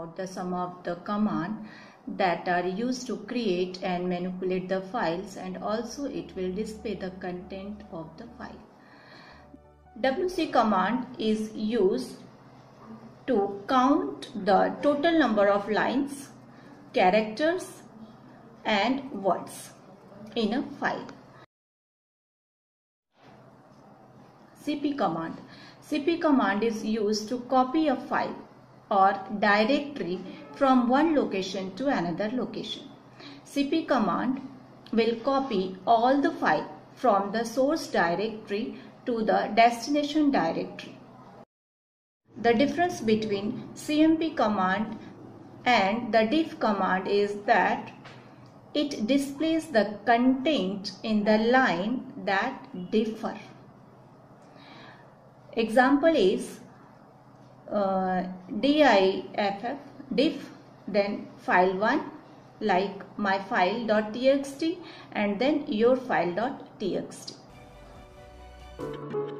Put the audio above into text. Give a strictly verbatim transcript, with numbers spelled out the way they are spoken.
about the some of the command that are used to create and manipulate the files, and also it will display the content of the file. W C command is used to count the total number of lines, characters and words in a file. C P command. C P command is used to copy a file or directory from one location to another location. C P command will copy all the file from the source directory to the destination directory. The difference between C M P command and the diff command is that it displays the content in the line that differ. Example is uh, diff, diff, then file one like my file.txt and then your file.txt.